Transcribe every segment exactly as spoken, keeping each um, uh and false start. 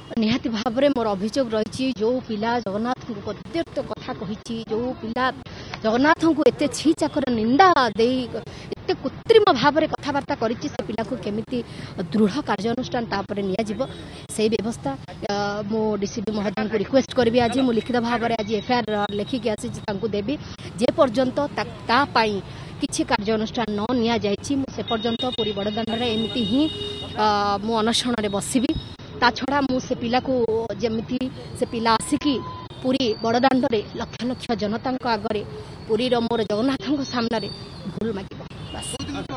निहाती भाव में मोर अभियोग रही जो पिला जगन्नाथ को कद्यर्थ कथा कही जो पिला जगन्नाथ को एत छी चाकर निंदा दे एत कृत्रिम भाव में कथबार्ता कर पिला को केमिति दृढ़ कार्यानुष्ठान तापर नियाजिबो से व्यवस्था मो डीसीपी महोदय को रिक्वेस्ट करी आज मु लिखित भाव में आज एफआईआर लेखिकी आसी देवी जे पर्यंत ता पाई किछि कार्यानुष्ठान न निया जायछि से पर्यंत पुरी बड़दाण्ड रे एमिति ही मु अनशन रे बसिबी ता छड़ा मु से पिला को जेमिति से पिला आसिकी पुरी बड़दाण्ड रे लक्ष लक्ष जनता आगरे पुरी रो मोर जगन्नाथ सामने रे भूल मागिबो बस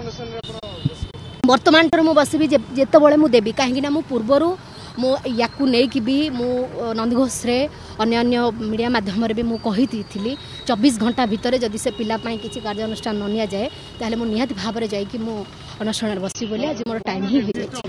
वर्तमान पर मु बसिबी जेते बळे मु देबी काहेकि ना मु पूर्वरु मो याकू नहीं भी मु नंदघोष रे अन्य अन्य मीडिया माध्यम रे भी मु कही थी चौबीस घंटा भितर जदि से पिला पाई किसी कार्यानुष्ठान न निया जाए ताले मु निहाती भाव रे जाई कि मु अनशन बसी बोले आज मोर टाइम ही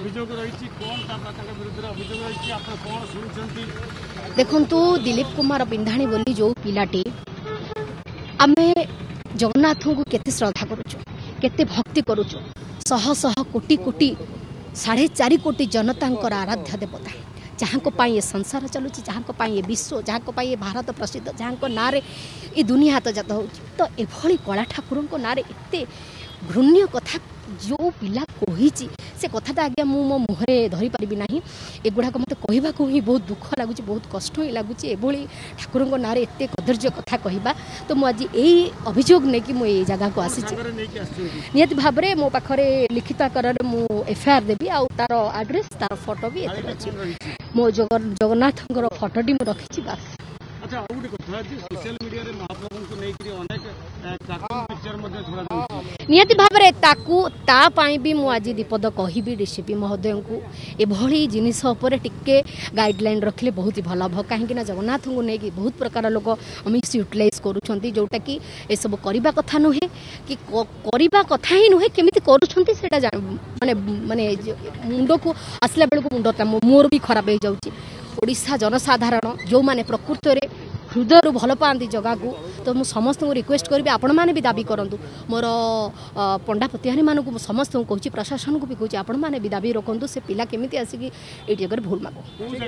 देखंतु दिलीप कुमार बिंधाणी बोली जो पिलाटी आमे जगन्नाथ को केते श्रद्धा करूछु केते भक्ति करूछु शह शह कोटी कोटी साढ़े चार कोटी जनता आराध्य देवता जहाँ को पाई ये संसार चलुची जहाँ को पाई ये विश्व जहाँ को पाई ये भारत प्रसिद्ध जहाँ को ना रे ये दुनिया हाथ जात हो तो एभली कला ठाकुर को ना रे एते घृण्य कथा जो पिला कही से कथाटा आज्ञा मु मो मुहरे धरी पारिबी नाही एगुड़ा मत कहवा को ही बहुत दुख लगुच बहुत कष्ट ही लगुच एभली ठाकुर ना रे एते कदर्य कथा कहवा तो मु आज यही अभियोग नहीं कि मुझे जगह को आसी निहत भाव में मो पाखरे लिखित आकार मु एफआईआर देवी आ तार एड्रेस तार फोटो भी एते अछि मो जगन्नाथ फोटोटी मु रखी बस अच्छा और गोटे कथा जे सोशल मीडिया रे महाप्रभु को नै करी अनेक कार्टून पिक्चर मध्ये छोड़ा जाउछि नियति भाव रे ताकू ता पाई भी मु आज दीपद कहिबी डीसीपी महोदय को एभली जिनिस ऊपर टिके गाइडलाइन रखले बहुत ही भल हो काहे कि ना जगन्नाथ को नै कि बहुत प्रकार लोक मिस यूटिलाइज करूछंती जोटा कि ए सब करिबा कथा नहे कि करिबा कथा ही नहे केमिति करूछंती सेटा माने माने मुंडो को आसला बेल को मुंडो मोर भी खराब हो जाउछि ओडिशा जनसाधारण जो माने प्रकृत रे हृदय भल पाती जगह को तो मु समस्त को रिक्वेस्ट करी आपण मैंने भी दाबी करूँ मोर पंडा पतिहारी मान को समस्त को कहूँ प्रशासन को भी कहूँ आपण मैंने भी दाबी रखु से पिला केमी आसिक ये जगह भूल मागो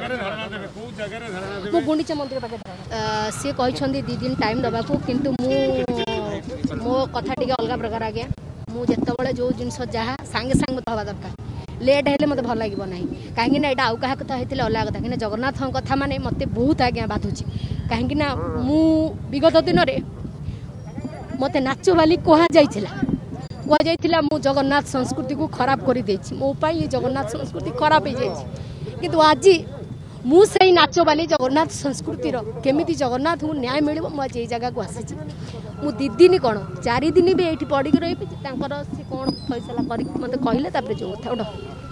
मु गुंडीचा मंदिर पाखे सी कहते दी दिन टाइम दबा को किंतु मु मो कथा टी अलग प्रकार आज्ञा मुझे जो जिनस जहाँ सांगे सांगे मत हवा दरकार लेट हेले मत भल लगे ना कहीं यहाँ आउ क्या कथा होता अलग कथा कहीं जगन्नाथ कथा माने मत बहुत आज्ञा बाधुची कहीं मु विगत दिन में मत नाच बाली कहुला मु जगन्नाथ संस्कृति को खराब कर मो ये जगन्नाथ संस्कृति खराब हो जाए कि आज मु से नाच बाली जगन्नाथ संस्कृतिर केमिति जगन्नाथ को न्याय मिल मुझे जगह को आसी मु दी दिन कौन चार दिन भी ये पड़ी रही कौन फैसला कर मत कहले जो कथा